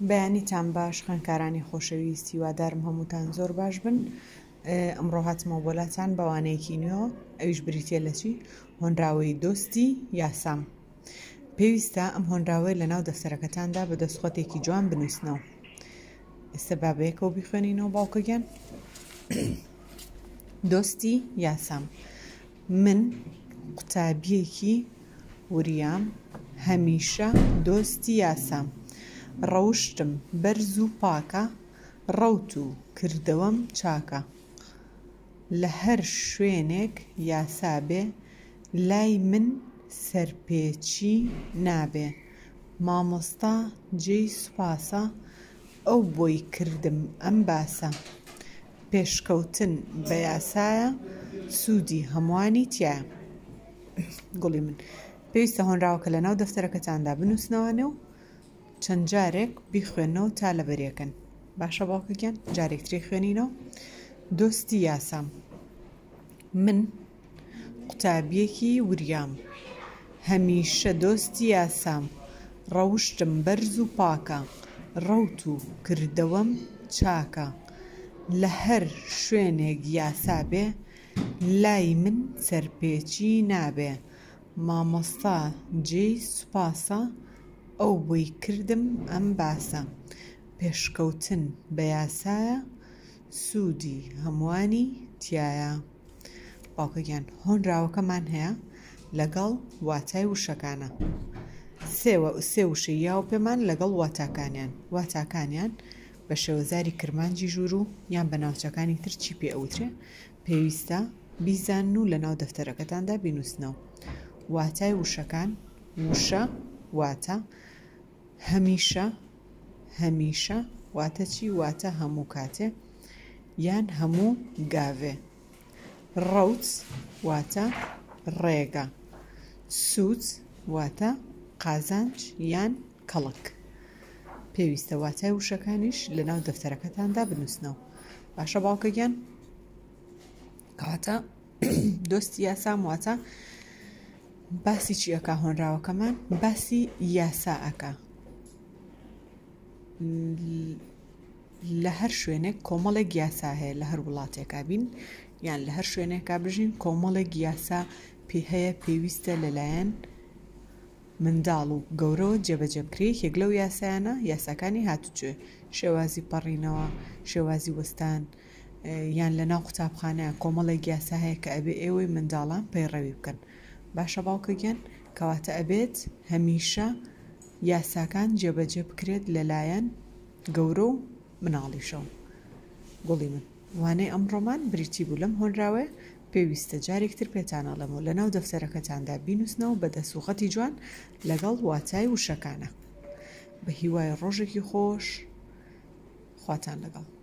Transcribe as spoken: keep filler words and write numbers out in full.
بەیانیتان باش خوێندکارانی خۆشەویست، هیوادارم هەمووتان زۆر باش بن. ئەمڕۆ هاتمەوە بۆلاتان بەوانەیەکی نوێ، ئەویش بریتیە لە چی؟ هۆنراوەی دۆستی یاسام. پێویستە ئەم هۆنراوەیە لە ناو دەفتەرەکەتاندا بە دەستخۆتێکی جوان بنووسنەوە. ئێستا بابەیەکەوە بیخوێنینەوە باوکەگیان. دۆستی یاسام. من قوتابیەکی وریام، هەمیشە دۆستی یاسام. ڕەوشتم بەرز و پاکە، ڕەوت و کردەوەم چاکە. لە هەر شوێنێک یاسا بێ، لای من سەرپێچی نابێ. مامۆستا جێی سوپاسە، ئەو بۆی کردم ئەم باسە. پێشکەوتن بە یاسایە، سوودی هەمووانی تایە. گوڵی من پێویستە هۆنراوەکە لە ناو دەفتەرەکەتاندا بنووسنەوەنێ و چەند جارێک بیخوێنەوە تا لەبەریەکەن. باشە باوکەگیان، جارێکتری خوێنینەوە. دۆستی یاسام. من قوتابیەکی وریام، هەمیشە دۆستی یاسام. ڕەوشتم بەرز و پاکە، ڕەوت و کردەوەم چاکە. لە هەر شوێنێک یاسا بێ، لای من سەرپێچی نابێ. مامۆستا جێی سوپاسە، ئەو بۆی کردم ئەم باسە. پێشکەوتن بە یاسایە، سوودی هەمووانی تایە. باوکەگیان، هۆنراوەکەمان هەیە لەگەڵ واتای وشەکانە. سێ وشەی یاوە پێمان لەگەڵ واتاکانیان. واتاکانیان بە شێوەزاری کرمانجی ژوور و یان بە ناوچەکانی تر چی پێ ئەوترێ پێویستە بیزان و لە ناو دەفتەرەکەتاندا بینووسنەوە. واتای وشەکان: وشە واتە، هەمیشە هەمیشە واتە چی؟ واتە هەموو کاتێ یان هەموو گاوێ. ڕەوت واتە ڕێگە. سوود واتە قازانج یان کەڵک. پێویستە واتای وشەکانیش لە ناو دەفتەرەکەتاندا بنووسنەوە. باشە باوکەگیان، کەواتە دۆستی یاسام واتە باسی چی ئەکا هۆنراوەکەمان؟ باسی یاسا ئەکا. لە هەر شوێنێک کۆمەڵێک یاسا هەیە، لە هەر وڵاتێکا بین یان لە هەر شوێنێکا بژین کۆمەڵێک یاسا پێ هەیە، پێویستە لەلایەن منداڵ و گەورەوە جێبەجێ بکرێت. یەک لەو یاسایانە یاساکانی هاتوچێ، شێوازی پەڕینەوە، شێوازی وەستان، یان لە ناو قوتابخانەیە کۆمەڵێک یاسا هەیە کە ئەبێ ئێوەی منداڵان پەیڕەوی بکەن. باشە باوکەگیان، کەواتە ئەبێت هەمیشە یاساکان جێبەجێ بکرێت لەلایەن گەورە و مناڵیشەوە. گوڵی من وانەی ئەمڕۆمان بریتی بوو لەم هۆنراوێ. پێویستە جارێکتر پێتانەڵەمەوە لە ناو دەفتەرەکەتاندا بینووسنەوە بە دەسوخەتی جوان لەگەڵ واتای وشەکانە. بە هیوای ڕۆژێکی خۆش، خواتان لەگەڵ.